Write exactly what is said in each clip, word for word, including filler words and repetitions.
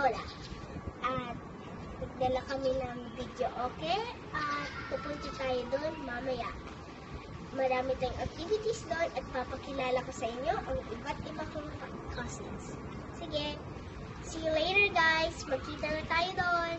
Lola. At nagdala kami ng video, okay? At pupunta tayo doon mamaya. Marami tayong activities doon at papakilala ko sa inyo ang iba't iba kong cousins. Sige, see you later guys. Magkita na tayo doon.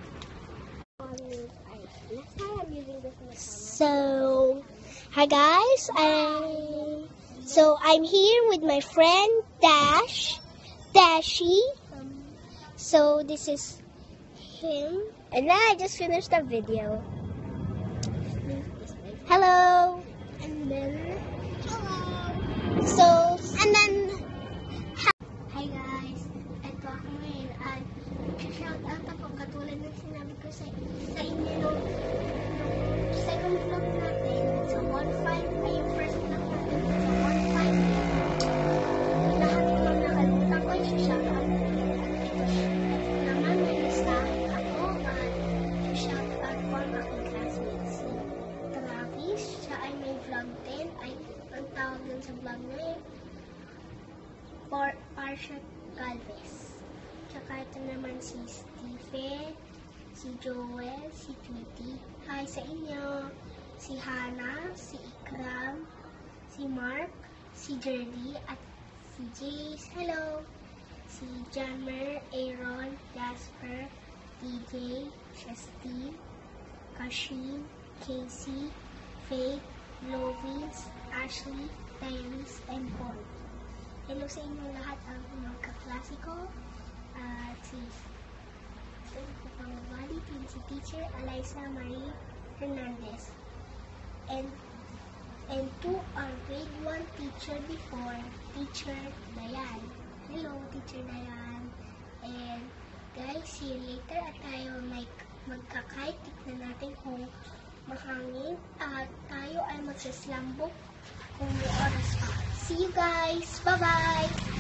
So, hi guys. I'm, so, I'm here with my friend Dash, Dashi. So, this is him. And then I just finished the video. Hello. And then, hello. So, and then, hi guys. Ito ako ngayon. At shout out ako katulad ng sinabi ko sa, sa inyo nung second vlog natin. Sa one five ay yung first vlog natin. Sa one five. Lahat ko lang nakalimutan ko. Shout out. Ito naman may listahan ako. At shout out ko ang aking classmates. Si siya ay may vlog din. Ay, ang tawag dun sa vlog na yun, Por Parsha Galvez. Tsaka ito naman si Stephen, si Joel, si Tweety. Hi sa inyo. Si Hannah, si Ikram, si Mark, si Jerdy, at si Jace. Hello. Si Jammer, Aaron, Jasper, D J, Shastine, Kashim, Casey, Faith, Lovis, Ashley, Tyrese, and Paul. Hello sa inyong lahat ang mga kaklase ko. At uh, si Pangabali, si Teacher Eliza Marie Hernandez. And and to our grade one teacher before, Teacher Dayan. Hello, Teacher Dayan. And guys, see you later at tayo like magkakite. Tignan natin kung mahangin at tayo ay magsaslambok kung may oras pa. See you guys! Bye-bye!